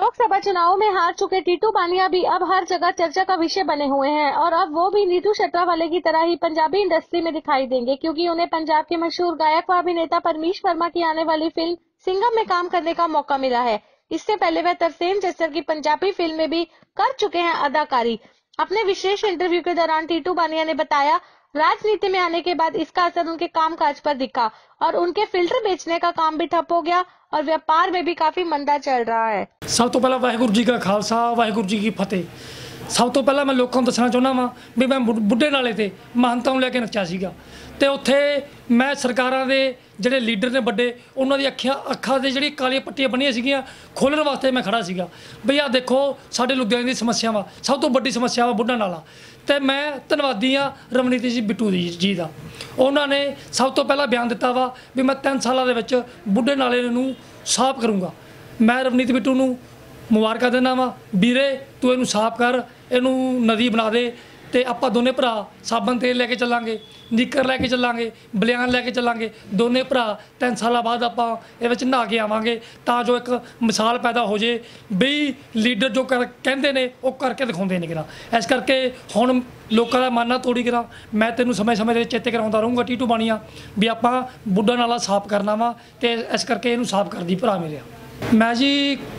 लोकसभा चुनाव में हार चुके टीटू बानिया भी अब हर जगह चर्चा का विषय बने हुए हैं और अब वो भी नीतू शटरा वाले की तरह ही पंजाबी इंडस्ट्री में दिखाई देंगे, क्योंकि उन्हें पंजाब के मशहूर गायक व अभिनेता परमीश वर्मा की आने वाली फिल्म सिंघम में काम करने का मौका मिला है। इससे पहले वह तरसेम जस्सर की पंजाबी फिल्म में भी कर चुके हैं अदाकारी। अपने विशेष इंटरव्यू के दौरान टीटू बानिया ने बताया, राजनीति में आने के बाद इसका असर उनके कामकाज पर दिखा और उनके फिल्टर बेचने का काम भी ठप हो गया और व्यापार में भी काफी मंदा चल रहा है। सब तो पहला वाहिगुरू जी का खालसा वाहिगुरू जी की फतेह। सब तो पहला मैं लोगों को दसना चाहना वा भी मैं बुढ़े नाले ते महंतां नूं लैके नੱਚਿਆ ਸੀਗਾ ਤੇ ਉੱਥੇ मैं सरकारां दे ਜਿਹੜੇ ਲੀਡਰ ने ਵੱਡੇ ਉਹਨਾਂ ਦੀ ਅੱਖਾਂ ਦੇ ਜਿਹੜੀ ਕਾਲੀਆਂ ਪੱਟੀਆਂ ਬੰਨੀਆਂ ਸੀਗੀਆਂ ਖੋਲ੍ਹਣ ਵਾਸਤੇ मैं खड़ा ਸੀਗਾ ਬਈ ਆ ਦੇਖੋ ਸਾਡੇ ਲੁਧਿਆਣੇ ਦੀ ਸਮੱਸਿਆ ਵਾ ਸਭ ਤੋਂ ਵੱਡੀ ਸਮੱਸਿਆ ਵਾ ਬੁੱਢਾ ਨਾਲਾ ਤੇ मैं ਧੰਨਵਾਦੀ ਆ ਰਮਨੀਤ ਜੀ ਬਿੱਟੂ ਜੀ ਦਾ। ਉਹਨਾਂ ਨੇ ਸਭ ਤੋਂ ਪਹਿਲਾਂ ਬਿਆਨ ਦਿੱਤਾ ਵਾ ਵੀ मैं 3 ਸਾਲਾਂ ਦੇ ਵਿੱਚ ਬੁੱਢੇ ਨਾਲੇ ਨੂੰ ਸਾਫ਼ ਕਰੂੰਗਾ। मैं ਰਮਨੀਤ ਬਿੱਟੂ ਨੂੰ ਮੁਬਾਰਕਾਂ ਦਿੰਦਾ ਵਾ, ਵੀਰੇ ਤੂੰ ਇਹਨੂੰ ਸਾਫ਼ ਕਰ, ਇਹਨੂੰ ਨਦੀ ਬਣਾ ਦੇ ਤੇ ਆਪਾਂ ਦੋਨੇ ਭਰਾ ਸਾਬਣ ਤੇਲ ਲੈ ਕੇ ਚੱਲਾਂਗੇ, ਨਿੱਕਰ ਲੈ ਕੇ ਚੱਲਾਂਗੇ, ਬਲਿਆਨ ਲੈ ਕੇ ਚੱਲਾਂਗੇ, ਦੋਨੇ ਭਰਾ 3 ਸਾਲਾਂ ਬਾਅਦ ਆਪਾਂ ਇਹ ਵਿੱਚ ਨਹਾ ਕੇ ਆਵਾਂਗੇ ਤਾਂ ਜੋ ਇੱਕ ਮਿਸਾਲ ਪੈਦਾ ਹੋ ਜੇ ਵੀ ਲੀਡਰ ਜੋ ਕਹਿੰਦੇ ਨੇ ਉਹ ਕਰਕੇ ਦਿਖਾਉਂਦੇ ਨੇ ਕਿਰਾ। ਇਸ ਕਰਕੇ ਹੁਣ ਲੋਕਾਂ ਦਾ ਮਨ ਨਾ ਤੋੜੀ ਕਿਰਾ ਮੈਂ ਤੈਨੂੰ ਸਮੇਂ-ਸਮੇਂ ਦੇ ਚੇਤੇ ਕਰਾਉਂਦਾ ਰਹੂੰਗਾ ਟੀਟੂ ਬਾਣੀਆ ਵੀ ਆਪਾਂ ਬੁੱਢਾ ਨਾਲਾ ਸਾਫ਼ ਕਰਨਾ ਵਾ ਤੇ ਇਸ ਕਰਕੇ ਇਹਨੂੰ ਸਾਫ਼ ਕਰਦੀ ਭਰਾ ਮੇਰੇ। ਮੈਂ ਜੀ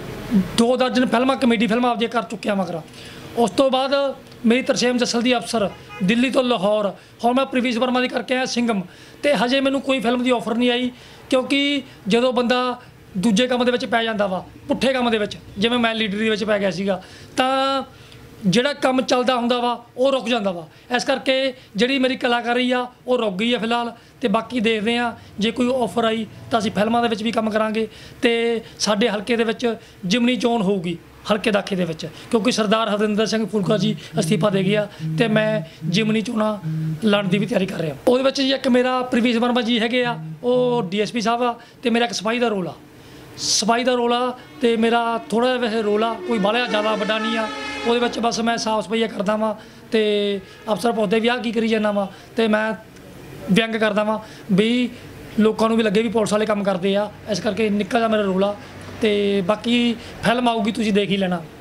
2 ਦਰਜਨ ਫਿਲਮਾਂ ਕਮੇਡੀ ਫਿਲਮਾਂ ਆਪਦੀਆਂ ਕਰ ਚੁੱਕਿਆ ਮਗਰ ਉਸ ਤੋਂ ਬਾਅਦ मेरी तरसेम जस्सल दी अफसर दिल्ली तो लाहौर और मैं परमीश वर्मा की करके आया सिंघम तो हजे मैनू कोई फिल्म की ऑफर नहीं आई क्योंकि जो बंदा दूजे काम के पै जाता वा पुट्ठे काम के जिमें मैं लीडरी पै गया सीगा तां ਜਿਹੜਾ ਕੰਮ ਚੱਲਦਾ ਹੁੰਦਾ ਵਾ ਉਹ ਰੁਕ ਜਾਂਦਾ ਵਾ। ਇਸ ਕਰਕੇ ਜਿਹੜੀ ਮੇਰੀ ਕਲਾਕਾਰੀ ਆ ਉਹ ਰੁਕ ਗਈ ਆ ਫਿਲਹਾਲ ਤੇ ਬਾਕੀ ਦੇਖਦੇ ਆ ਜੇ ਕੋਈ ਆਫਰ ਆਈ ਤਾਂ ਅਸੀਂ ਫਿਲਮਾਂ ਦੇ ਵਿੱਚ ਵੀ ਕੰਮ ਕਰਾਂਗੇ ਤੇ ਸਾਡੇ ਹਲਕੇ ਦੇ ਵਿੱਚ ਜਿਮਨੀ ਚੋਣ ਹੋਊਗੀ ਹਲਕੇ ਦਾਖੇ ਦੇ ਵਿੱਚ ਕਿਉਂਕਿ ਸਰਦਾਰ ਹਰਵਿੰਦਰ ਸਿੰਘ ਫੁਲਕਾ ਜੀ ਅਸਤੀਫਾ ਦੇ ਗਿਆ ਤੇ ਮੈਂ ਜਿਮਨੀ ਚੋਣਾਂ ਲੜਨ ਦੀ ਵੀ ਤਿਆਰੀ ਕਰ ਰਿਹਾ। ਉਹਦੇ ਵਿੱਚ ਜੀ ਇੱਕ ਮੇਰਾ ਪ੍ਰਵੀਸ਼ ਵਰਮਾ ਜੀ ਹੈਗੇ ਆ ਉਹ ਡੀਐਸਪੀ ਸਾਹਿਬ ਆ ਤੇ ਮੇਰਾ ਇੱਕ ਸਿਪਾਹੀ ਦਾ ਰੋਲ ਆ ਸਫਾਈ ਦਾ ਰੋਲ ਆ ਤੇ ਮੇਰਾ ਥੋੜਾ ਜਿਹਾ ਵੈਸੇ ਰੋਲ ਆ ਕੋਈ ਬਾਹਲਾ ਜ਼ਿਆਦਾ ਵੱਡਾ ਨਹੀਂ ਆ। ਉਹਦੇ ਵਿੱਚ ਬਸ ਮੈਂ ਸਾਫ ਸਫਾਈਆ ਕਰਦਾ ਵਾਂ ਤੇ ਅਫਸਰ ਪੁੱਛਦੇ ਵੀ ਆਹ ਕੀ ਕਰੀ ਜਾਂਦਾ ਵਾਂ ਤੇ ਮੈਂ ਵਿਅੰਗ ਕਰਦਾ ਵਾਂ ਵੀ ਲੋਕਾਂ ਨੂੰ ਵੀ ਲੱਗੇ ਵੀ ਪੁਲਿਸ ਵਾਲੇ ਕੰਮ ਕਰਦੇ ਆ। ਇਸ ਕਰਕੇ ਨਿੱਕਾ ਜਿਹਾ ਮੇਰਾ ਰੋਲ ਆ ਤੇ ਬਾਕੀ ਫਿਲਮ ਆਊਗੀ ਤੁਸੀਂ ਦੇਖ ਹੀ ਲੈਣਾ।